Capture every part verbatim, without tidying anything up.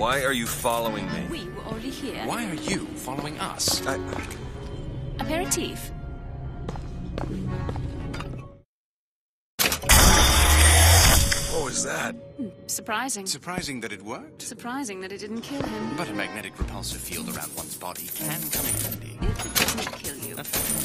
Why are you following me? We were only here. Why are you following us? I... Aperitif. What was that? Hmm, surprising. Surprising that it worked. Surprising that it didn't kill him. But a magnetic repulsive field around one's body can come in handy. If it doesn't kill you.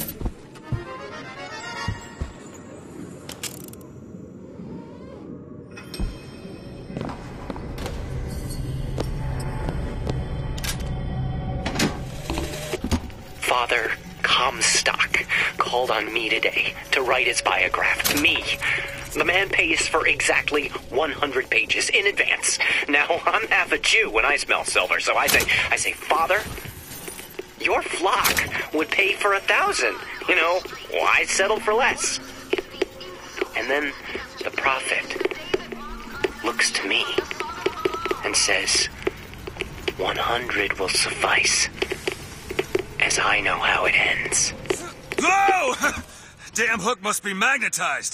Father Comstock called on me today to write his biograph. Me. The man pays for exactly one hundred pages in advance. Now, I'm half a Jew when I smell silver, so I say, I say, Father, your flock would pay for a thousand. You know, why settle for less? And then the prophet looks to me and says, one hundred will suffice, as I know how it ends. Whoa! Damn hook must be magnetized.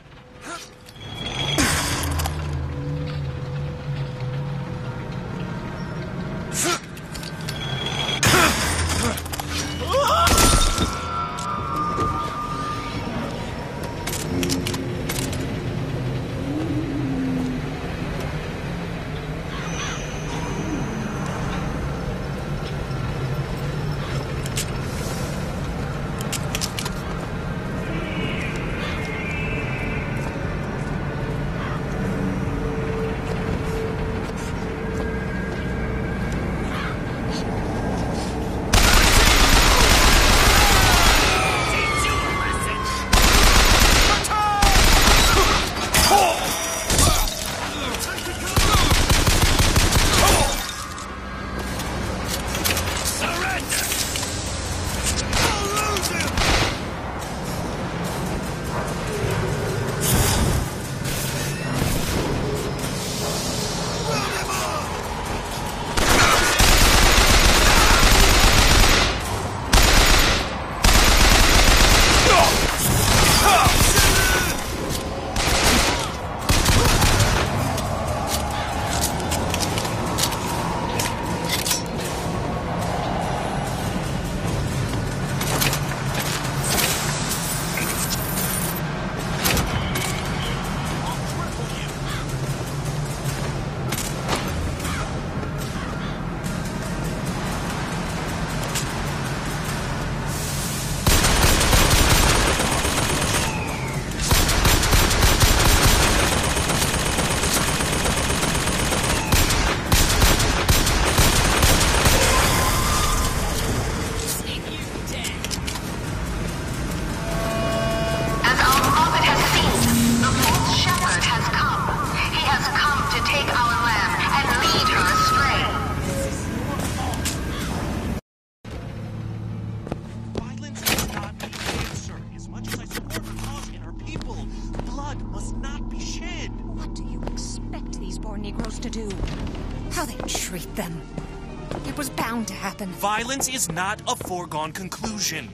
Violence is not a foregone conclusion.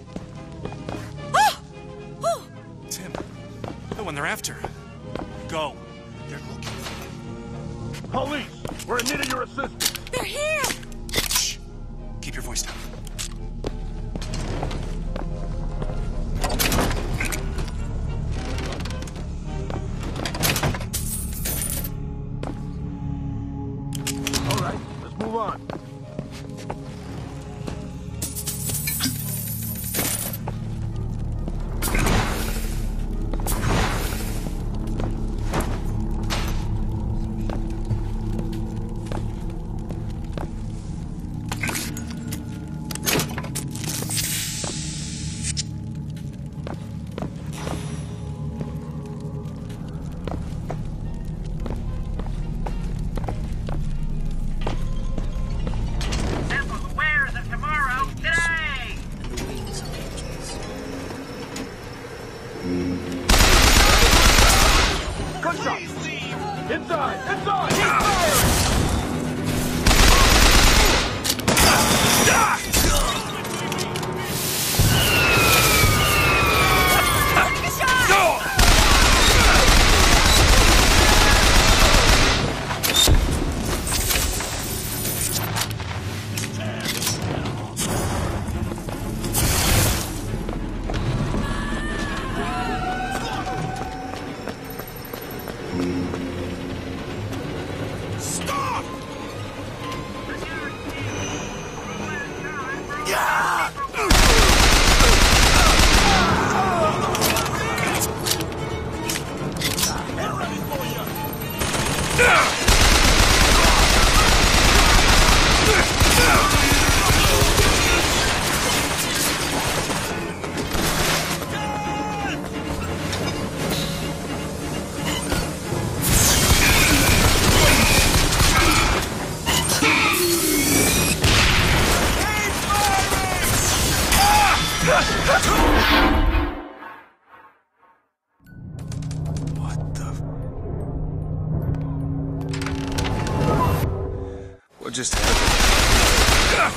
Oh! Oh! Tim, the one they're after. Go. They're looking for you. Police! We're in need of your assistance! They're here! Shh. Keep your voice down. All right, let's move on. What just happened?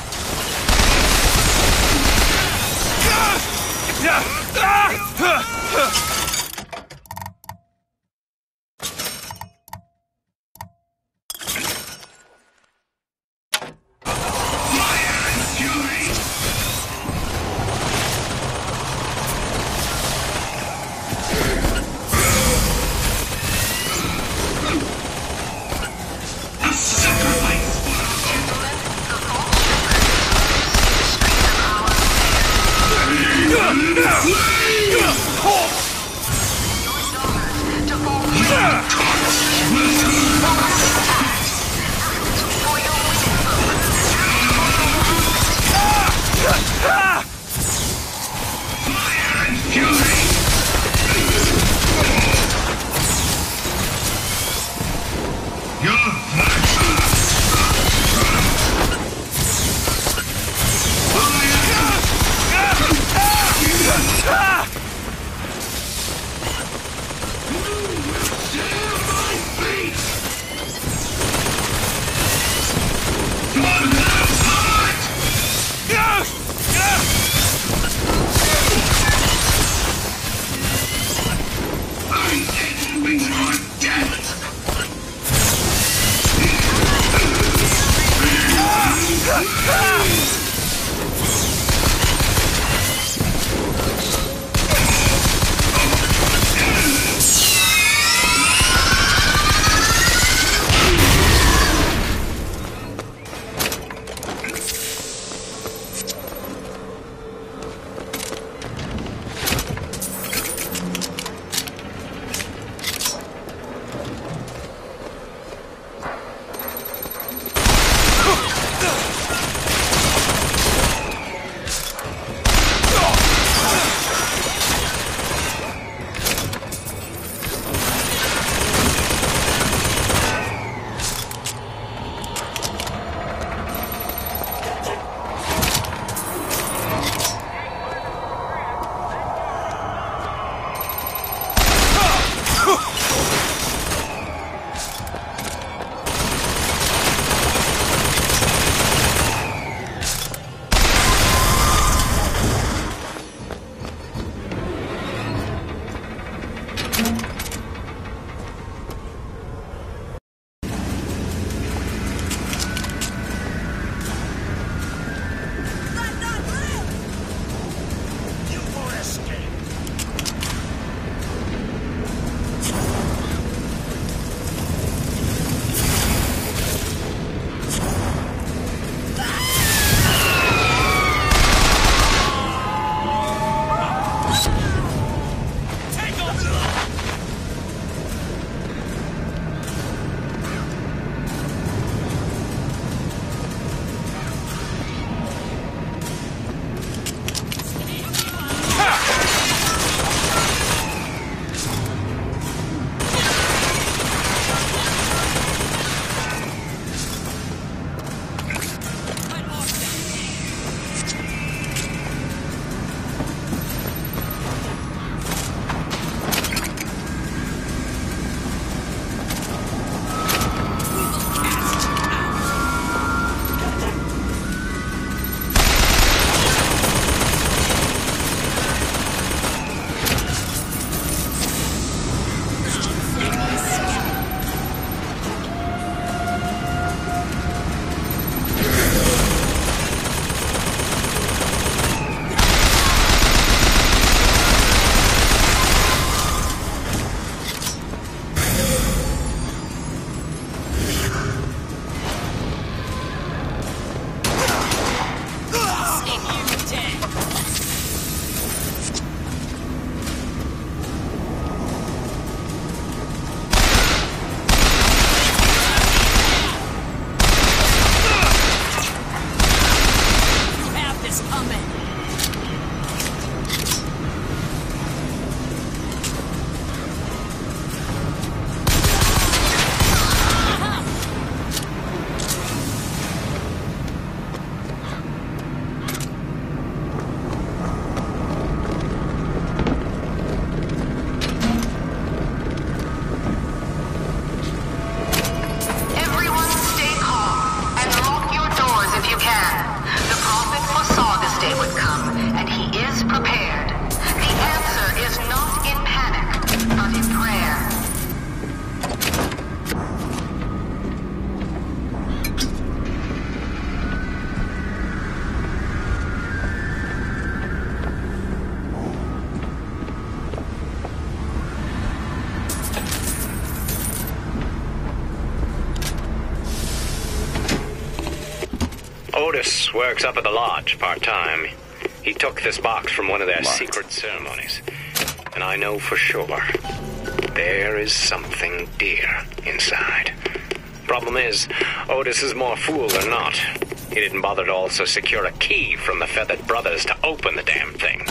Otis works up at the lodge part-time. He took this box from one of their Locked. secret ceremonies. And I know for sure there is something dear inside. Problem is, Otis is more fool than not. He didn't bother to also secure a key from the Feathered Brothers to open the damn thing.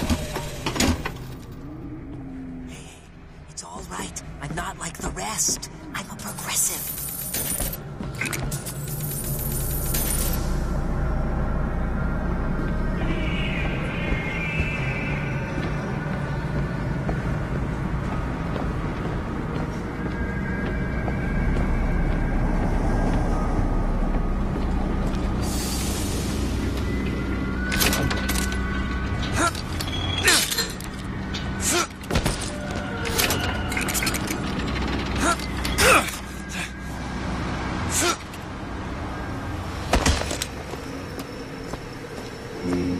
It's all right. I'm not like the rest. I'm a progressive. Mm.